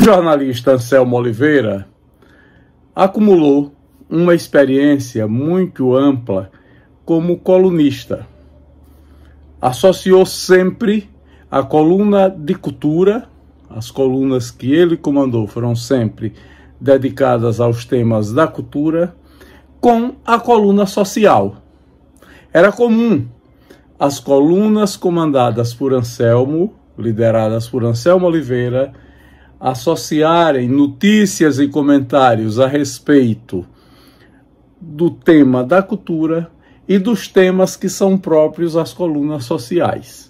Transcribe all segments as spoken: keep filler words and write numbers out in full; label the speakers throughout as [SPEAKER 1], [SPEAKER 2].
[SPEAKER 1] jornalista Anselmo Oliveira acumulou uma experiência muito ampla como colunista. Associou sempre a coluna de cultura, as colunas que ele comandou foram sempre dedicadas aos temas da cultura, com a coluna social. Era comum as colunas comandadas por Anselmo, lideradas por Anselmo Oliveira, associarem notícias e comentários a respeito do tema da cultura e dos temas que são próprios às colunas sociais.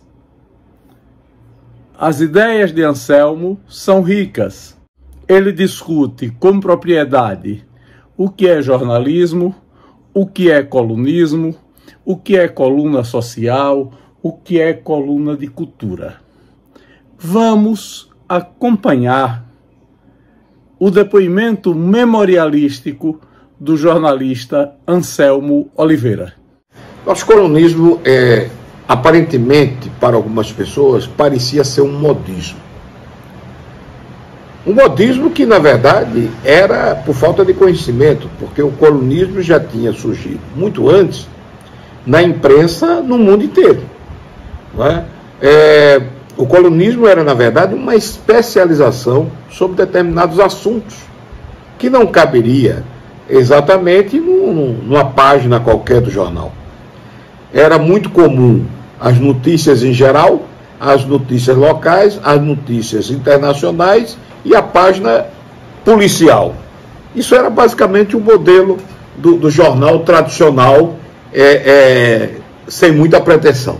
[SPEAKER 1] As ideias de Anselmo são ricas. Ele discute com propriedade o que é jornalismo, o que é colunismo, o que é coluna social, o que é coluna de cultura. Vamos acompanhar o depoimento memorialístico do jornalista Anselmo Oliveira.
[SPEAKER 2] Nosso colunismo, é, aparentemente, para algumas pessoas, parecia ser um modismo. Um modismo que, na verdade, era por falta de conhecimento, porque o colunismo já tinha surgido muito antes na imprensa no mundo inteiro. Não é? É, o colunismo era, na verdade, uma especialização sobre determinados assuntos, que não caberia exatamente num, numa página qualquer do jornal. Era muito comum as notícias em geral, as notícias locais, as notícias internacionais e a página policial. Isso era basicamente o modelo do, do jornal tradicional, é, é, sem muita pretensão.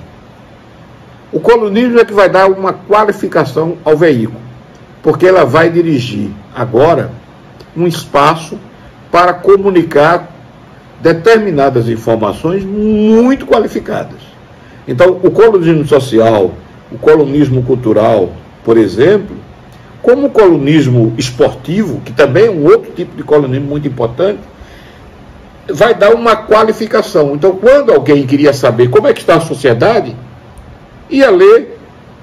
[SPEAKER 2] O colunismo é que vai dar uma qualificação ao veículo, porque ela vai dirigir agora um espaço para comunicar determinadas informações muito qualificadas. Então, o colunismo social, o colunismo cultural, por exemplo, como o colunismo esportivo, que também é um outro tipo de colunismo muito importante, vai dar uma qualificação. Então, quando alguém queria saber como é que está a sociedade, ia ler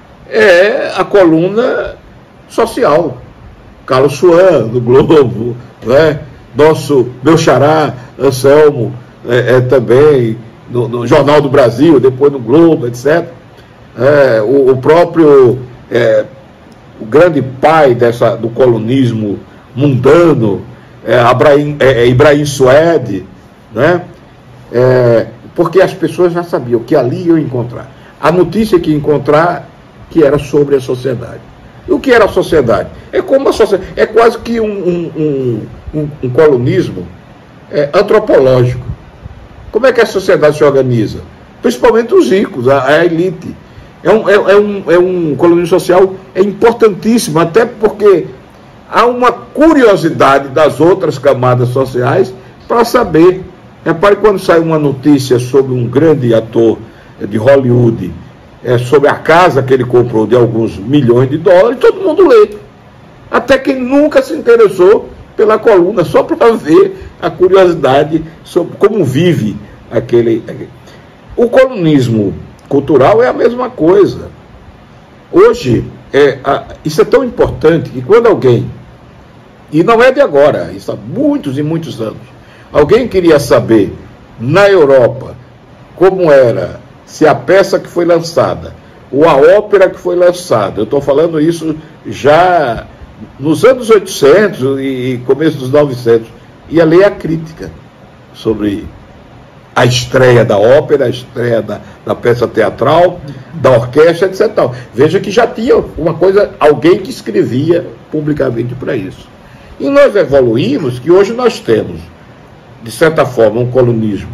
[SPEAKER 2] é, a coluna social. Carlos Suan, do Globo, né? Nosso, meu xará, Anselmo, é, é, também, no, no Jornal do Brasil, depois no Globo, etcétera. É, o, o próprio, é, o grande pai dessa, do colunismo mundano, é, Abraham, é, Ibrahim Suede, né? É, porque as pessoas já sabiam que ali iam encontrar. A notícia que ia encontrar, que era sobre a sociedade. E o que era a sociedade? É como a sociedade, é quase que um, um, um, um colunismo é, antropológico. Como é que a sociedade se organiza? Principalmente os ricos, a, a elite. É um, é, é, um, é um colunismo social é importantíssimo, até porque há uma curiosidade das outras camadas sociais para saber. Repare quando sai uma notícia sobre um grande ator de Hollywood, é, sobre a casa que ele comprou de alguns milhões de dólares, todo mundo lê. Até quem nunca se interessou pela coluna, só para ver a curiosidade sobre como vive aquele, aquele. O colunismo cultural é a mesma coisa. Hoje, é, a, isso é tão importante que quando alguém, e não é de agora, isso há muitos e muitos anos, alguém queria saber na Europa como era se a peça que foi lançada, ou a ópera que foi lançada, eu estou falando isso já nos anos oitocentos e começo dos novecentos, ia ler a crítica sobre a estreia da ópera, a estreia da, da peça teatral, da orquestra, etcétera. Veja que já tinha uma coisa, alguém que escrevia publicamente para isso. E nós evoluímos que hoje nós temos, de certa forma, um colunismo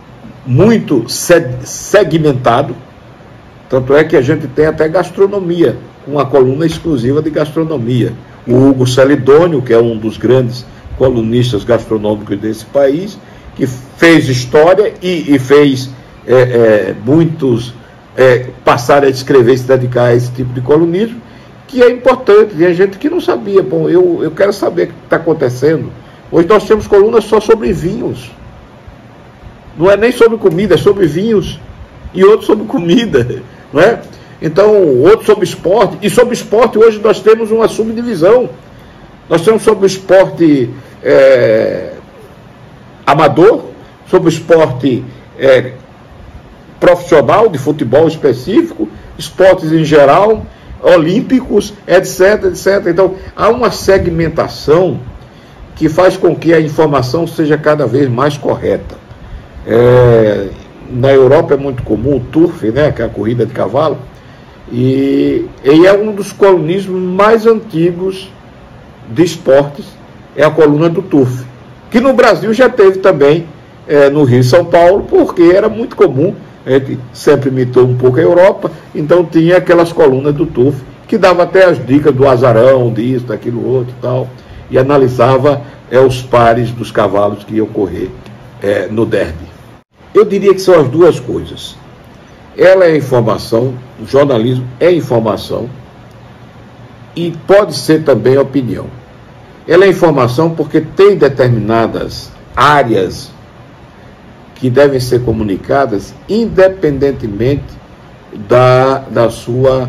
[SPEAKER 2] muito segmentado, tanto é que a gente tem até gastronomia, uma coluna exclusiva de gastronomia. O Hugo Celidônio, que é um dos grandes colunistas gastronômicos desse país, que fez história e, e fez é, é, muitos é, passar a escrever e se dedicar a esse tipo de colunismo, que é importante. Tem gente que não sabia. Bom, eu, eu quero saber o que está acontecendo. Hoje nós temos colunas só sobre vinhos. Não é nem sobre comida, é sobre vinhos. E outros sobre comida, não é? Então, outros sobre esporte. E sobre esporte, hoje nós temos uma subdivisão. Nós temos sobre o esporte é, amador, sobre o esporte é, profissional, de futebol específico, esportes em geral, olímpicos, etc, etcétera. Então, há uma segmentação que faz com que a informação seja cada vez mais correta. É, na Europa é muito comum o turf, né, que é a corrida de cavalo, e, e é um dos colunismos mais antigos de esportes, é a coluna do turf, que no Brasil já teve também, é, no Rio e São Paulo, porque era muito comum, a gente sempre imitou um pouco a Europa, então tinha aquelas colunas do turf, que dava até as dicas do azarão, disso, daquilo outro e tal, e analisava é, os pares dos cavalos que iam correr é, no derby. Eu diria que são as duas coisas. Ela é informação, o jornalismo é informação, e pode ser também opinião. Ela é informação porque tem determinadas áreas que devem ser comunicadas independentemente da, da sua,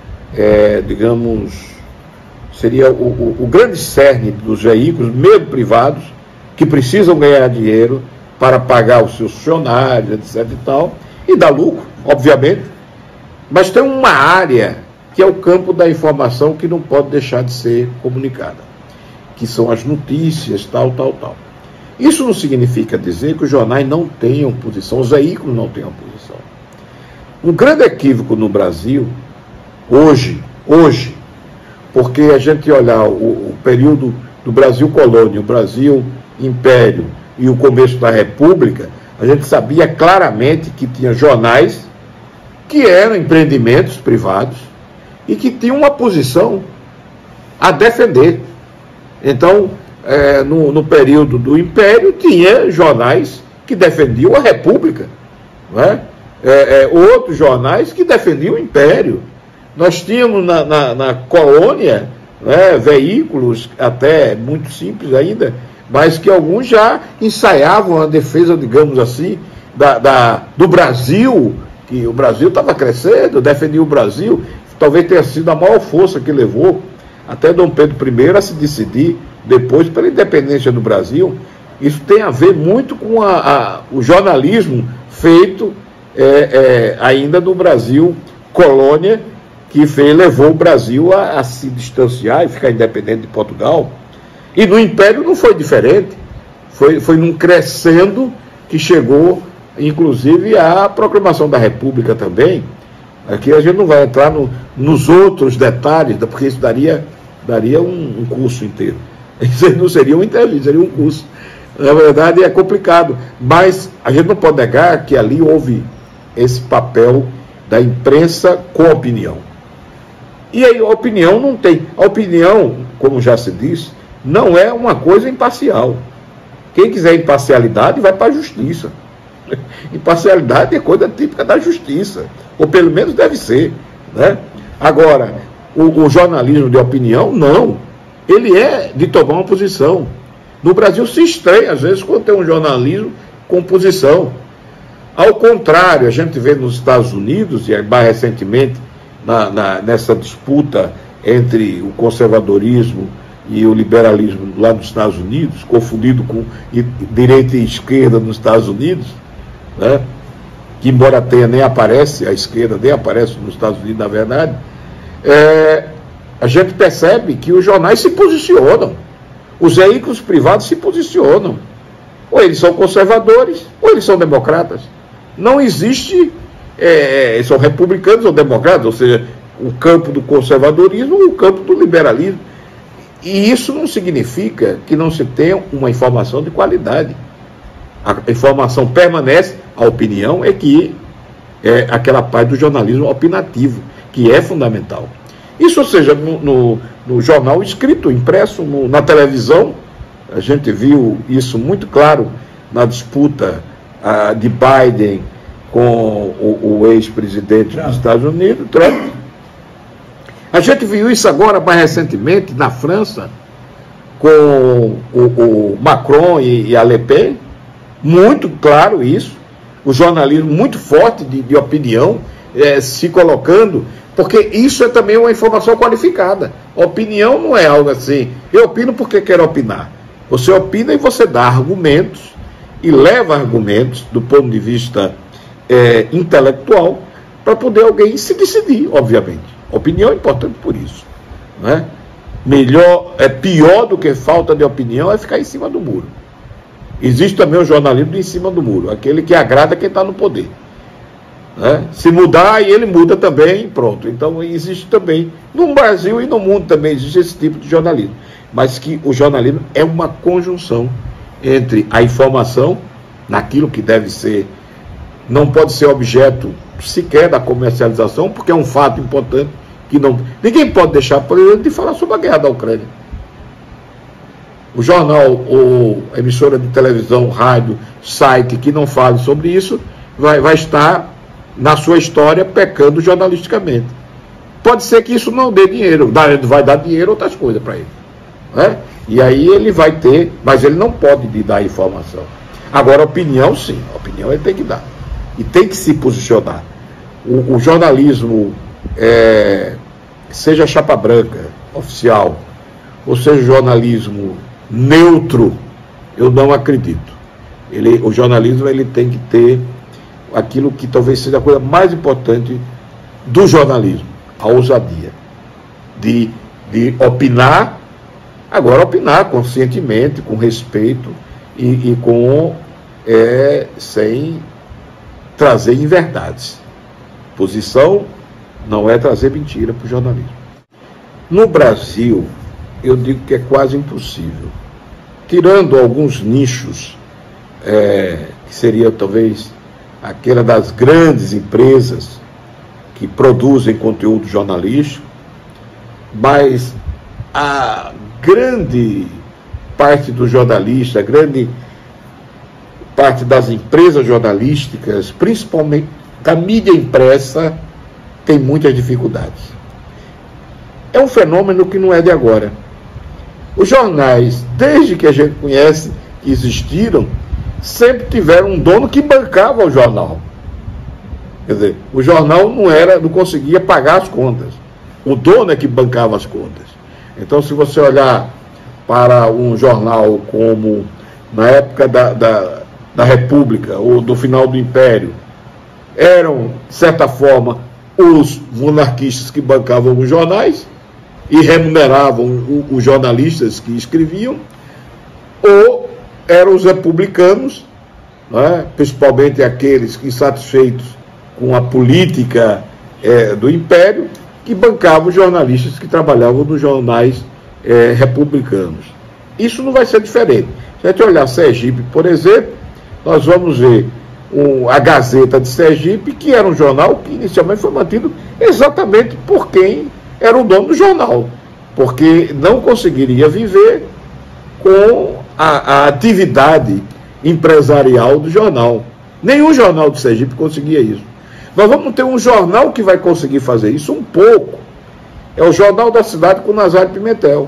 [SPEAKER 2] é, digamos, seria o, o, o grande cerne dos veículos, mesmo privados, que precisam ganhar dinheiro para pagar os seus funcionários, etc e tal, e dar lucro, obviamente, mas tem uma área que é o campo da informação que não pode deixar de ser comunicada, que são as notícias, tal, tal, tal. Isso não significa dizer que os jornais não tenham posição, os veículos não tenham posição. Um grande equívoco no Brasil, hoje, hoje, porque a gente olhar o, o período do Brasil colônia, o Brasil império e o começo da República, a gente sabia claramente que tinha jornais que eram empreendimentos privados e que tinham uma posição a defender. Então, é, no, no período do Império, tinha jornais que defendiam a República, não é? É, é, outros jornais que defendiam o Império. Nós tínhamos na, na, na colônia, né, veículos até muito simples ainda, mas que alguns já ensaiavam a defesa, digamos assim, da, da, do Brasil, que o Brasil estava crescendo, defendia o Brasil, talvez tenha sido a maior força que levou até Dom Pedro primeiro a se decidir depois pela independência do Brasil. Isso tem a ver muito com a, a, o jornalismo feito é, é, ainda no Brasil colônia, que fez, levou o Brasil a, a se distanciar e ficar independente de Portugal. E no Império não foi diferente, foi, foi num crescendo que chegou, inclusive, à proclamação da República também. Aqui a gente não vai entrar no, nos outros detalhes, porque isso daria, daria um, um curso inteiro. Isso não seria uma entrevista, seria um curso. Na verdade é complicado, mas a gente não pode negar que ali houve esse papel da imprensa com opinião. E aí a opinião não tem. A opinião, como já se disse, não é uma coisa imparcial. Quem quiser imparcialidade vai para a justiça. Imparcialidade é coisa típica da justiça, ou pelo menos deve ser, né? Agora, o, o jornalismo de opinião, não. Ele é de tomar uma posição. No Brasil se estranha, às vezes, quando tem um jornalismo com posição. Ao contrário, a gente vê nos Estados Unidos, e mais recentemente, na, na, nessa disputa entre o conservadorismo e o liberalismo lá nos Estados Unidos, confundido com direita e esquerda nos Estados Unidos, né? Que embora tenha, nem aparece, a esquerda nem aparece nos Estados Unidos, na verdade, é, a gente percebe que os jornais se posicionam, os veículos privados se posicionam, ou eles são conservadores, ou eles são democratas. Não existe, é, são republicanos ou democratas, ou seja, o campo do conservadorismo ou o campo do liberalismo. E isso não significa que não se tenha uma informação de qualidade. A informação permanece, a opinião é que é aquela parte do jornalismo opinativo, que é fundamental. Isso, ou seja, no, no, no jornal escrito, impresso, no, na televisão, a gente viu isso muito claro na disputa a, de Biden com o, o ex-presidente dos Estados Unidos, Trump. A gente viu isso agora, mais recentemente, na França, com o, o Macron e, e a Le Pen. Muito claro isso. O jornalismo muito forte de, de opinião, é, se colocando Porque isso é também uma informação qualificada. Opinião não é algo assim, eu opino porque quero opinar. Você opina e você dá argumentos, e leva argumentos do ponto de vista é, intelectual, para poder alguém se decidir, obviamente. Opinião é importante por isso. Não é? Melhor, é pior do que falta de opinião é ficar em cima do muro. Existe também o jornalismo de em cima do muro, aquele que agrada quem está no poder. Né? Se mudar, aí ele muda também, pronto. Então existe também, no Brasil e no mundo também existe esse tipo de jornalismo. Mas que o jornalismo é uma conjunção entre a informação, naquilo que deve ser, não pode ser objeto sequer da comercialização, porque é um fato importante que não... Ninguém pode deixar, por exemplo, de falar sobre a guerra da Ucrânia. O jornal, ou emissora de televisão, rádio, site que não fale sobre isso, vai, vai estar na sua história pecando jornalisticamente. Pode ser que isso não dê dinheiro, vai dar dinheiro outras coisas para ele. Né? E aí ele vai ter, mas ele não pode lhe dar informação. Agora, opinião, sim, opinião ele tem que dar. E tem que se posicionar. O, o jornalismo, é, seja chapa branca, oficial, ou seja jornalismo neutro, eu não acredito. Ele, o jornalismo ele tem que ter aquilo que talvez seja a coisa mais importante do jornalismo, a ousadia de, de opinar, agora opinar conscientemente, com respeito e, e com é, sem trazer inverdades. Posição não é trazer mentira para o jornalismo. No Brasil, eu digo que é quase impossível. Tirando alguns nichos, é, que seria talvez aquela das grandes empresas que produzem conteúdo jornalístico, mas a grande parte dos jornalistas, a grande parte das empresas jornalísticas, principalmente da mídia impressa, tem muitas dificuldades. É um fenômeno que não é de agora. Os jornais, desde que a gente conhece que existiram, sempre tiveram um dono que bancava o jornal. Quer dizer, o jornal não era, não conseguia pagar as contas. O dono é que bancava as contas. Então, se você olhar para um jornal como na época da, da, da República, ou do final do Império, eram, de certa forma, os monarquistas que bancavam os jornais e remuneravam os jornalistas que escreviam, ou eram os republicanos, né, principalmente aqueles que, insatisfeitos com a política é, do Império, que bancavam os jornalistas que trabalhavam nos jornais é, republicanos. Isso não vai ser diferente. Se a gente olhar Sergipe, por exemplo, nós vamos ver um, a Gazeta de Sergipe, que era um jornal que inicialmente foi mantido exatamente por quem era o dono do jornal, porque não conseguiria viver com a, a atividade empresarial do jornal. Nenhum jornal de Sergipe conseguia isso. Nós vamos ter um jornal que vai conseguir fazer isso um pouco. É o Jornal da Cidade com Nazário Pimentel,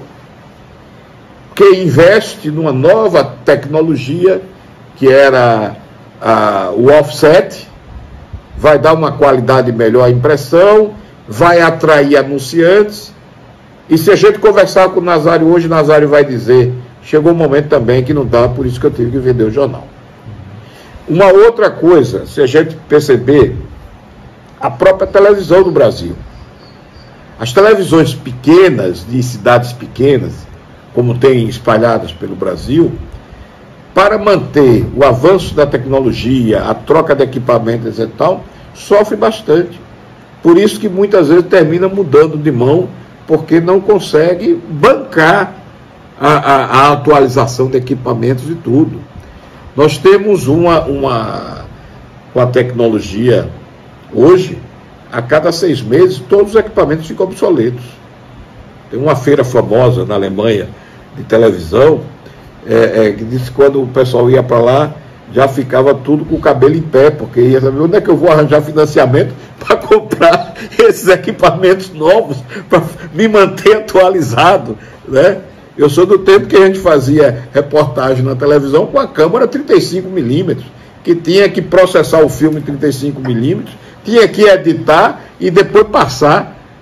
[SPEAKER 2] que investe numa nova tecnologia, que era a, o offset, vai dar uma qualidade melhor à impressão, vai atrair anunciantes, e se a gente conversar com o Nazário hoje, o Nazário vai dizer, chegou um momento também que não dá, por isso que eu tive que vender o jornal. Uma outra coisa, se a gente perceber, a própria televisão do Brasil. As televisões pequenas, de cidades pequenas, como tem espalhadas pelo Brasil, para manter o avanço da tecnologia, a troca de equipamentos e tal, sofre bastante. Por isso que muitas vezes termina mudando de mão, porque não consegue bancar a, a, a atualização de equipamentos e tudo. Nós temos uma, uma, uma tecnologia, hoje, a cada seis meses, todos os equipamentos ficam obsoletos. Tem uma feira famosa na Alemanha, de televisão, é, é, que disse que quando o pessoal ia para lá, já ficava tudo com o cabelo em pé, porque ia saber onde é que eu vou arranjar financiamento para comprar esses equipamentos novos, para me manter atualizado, né? Eu sou do tempo que a gente fazia reportagem na televisão com a câmera trinta e cinco milímetros, que tinha que processar o filme em trinta e cinco milímetros, tinha que editar e depois passar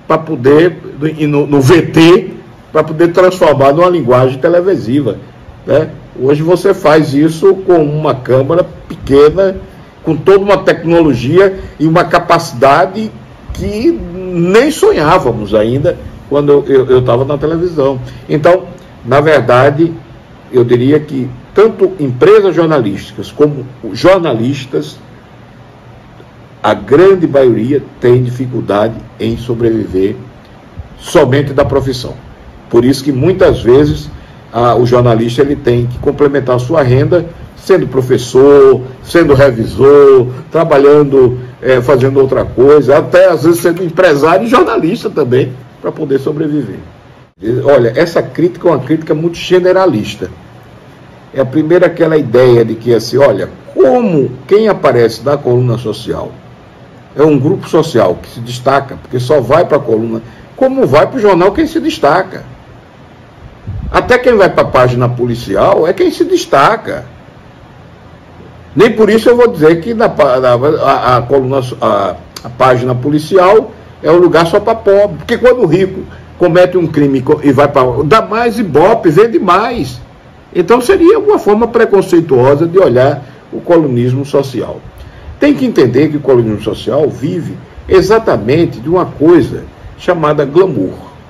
[SPEAKER 2] para poder, no, no V T, para poder transformar numa linguagem televisiva, né? Hoje você faz isso com uma câmera pequena, com toda uma tecnologia e uma capacidade que nem sonhávamos ainda quando eu estava na televisão. Então, na verdade, eu diria que tanto empresas jornalísticas como jornalistas, a grande maioria tem dificuldade em sobreviver somente da profissão. Por isso que muitas vezes a, o jornalista ele tem que complementar a sua renda sendo professor, sendo revisor, trabalhando, é, fazendo outra coisa, até às vezes sendo empresário e jornalista também, para poder sobreviver. Olha, essa crítica é uma crítica muito generalista. É a primeira aquela ideia de que assim, olha, como quem aparece na coluna social é um grupo social que se destaca, porque só vai para a coluna, como vai para o jornal quem se destaca. Até quem vai para a página policial é quem se destaca. Nem por isso eu vou dizer que na, na, a, a, coluna, a, a página policial é um lugar só para pobre. Porque quando o rico comete um crime e vai para... dá mais ibope, vende mais. Então seria uma forma preconceituosa de olhar o colunismo social. Tem que entender que o colunismo social vive exatamente de uma coisa chamada glamour,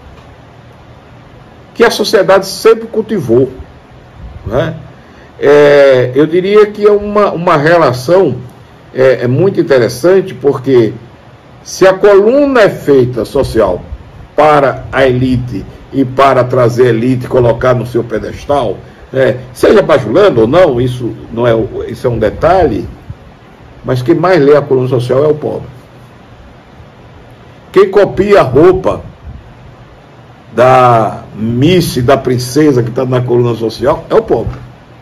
[SPEAKER 2] que a sociedade sempre cultivou, né? É, eu diria que é uma, uma relação é, é muito interessante, porque se a coluna é feita social para a elite e para trazer a elite e colocar no seu pedestal, é, seja bajulando ou não, isso, não é, isso é um detalhe, mas quem mais lê a coluna social é o pobre. Quem copia a roupa da Miss, da princesa que está na coluna social, é o pobre.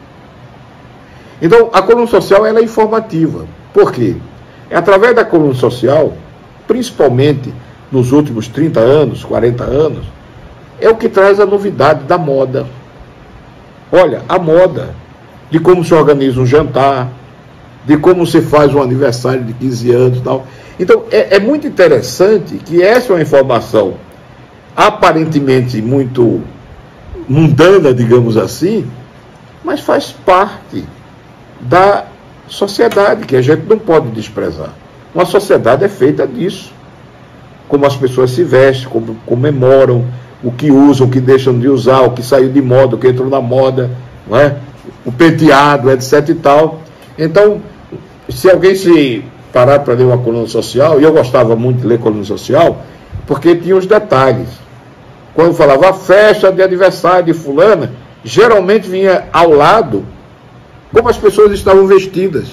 [SPEAKER 2] Então, a coluna social ela é informativa. Por quê? É através da coluna social, principalmente nos últimos trinta anos, quarenta anos, é o que traz a novidade da moda. Olha, a moda, de como se organiza um jantar, de como se faz um aniversário de quinze anos e tal. Então, é, é muito interessante que essa é uma informação aparentemente muito mundana, digamos assim, mas faz parte da sociedade, que a gente não pode desprezar. Uma sociedade é feita disso. Como as pessoas se vestem, como comemoram, o que usam, o que deixam de usar, o que saiu de moda, o que entrou na moda, não é? O penteado, etc e tal. Então, se alguém se parar para ler uma coluna social, e eu gostava muito de ler coluna social, porque tinha os detalhes. Quando falava a festa de aniversário de fulana, geralmente vinha ao lado como as pessoas estavam vestidas,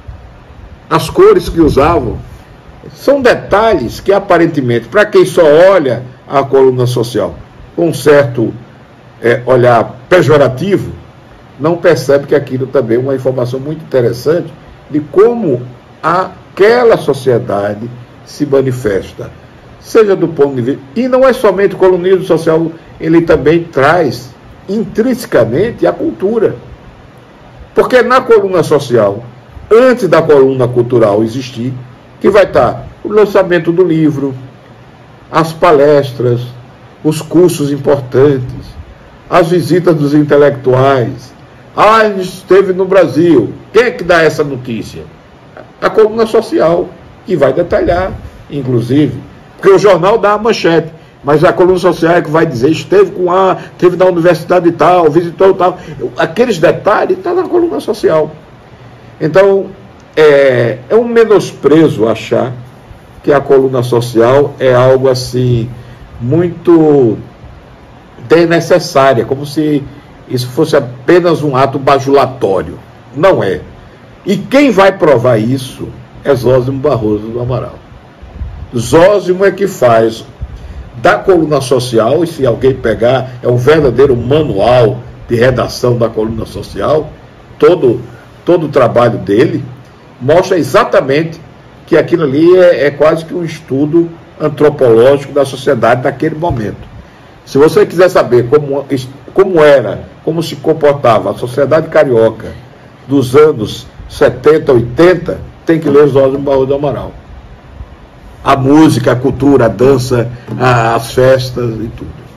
[SPEAKER 2] as cores que usavam. São detalhes que aparentemente, para quem só olha a coluna social com um certo é, olhar pejorativo, não percebe que aquilo também é uma informação muito interessante de como aquela sociedade se manifesta, seja do ponto de vista... E não é somente o colunismo social, ele também traz intrinsecamente a cultura. Porque na coluna social, antes da coluna cultural existir, que vai estar o lançamento do livro, as palestras, os cursos importantes, as visitas dos intelectuais. Ah, ele esteve no Brasil. Quem é que dá essa notícia? A coluna social, que vai detalhar, inclusive. Porque o jornal dá a manchete, mas a coluna social é que vai dizer, esteve com A, esteve na universidade tal, visitou tal. Aqueles detalhes estão na coluna social. Então, é, é um menosprezo achar que a coluna social é algo assim, muito desnecessária, como se isso fosse apenas um ato bajulatório. Não é. E quem vai provar isso é Zósimo Barroso do Amaral. Zósimo é que faz da coluna social, e se alguém pegar, é um verdadeiro manual de redação da coluna social, todo, todo o trabalho dele mostra exatamente que aquilo ali é, é quase que um estudo antropológico da sociedade naquele momento. Se você quiser saber como, como era, como se comportava a sociedade carioca dos anos setenta, oitenta, tem que ler Zósimo Barroso do Amaral. a música, a cultura, a dança, a, as festas e tudo.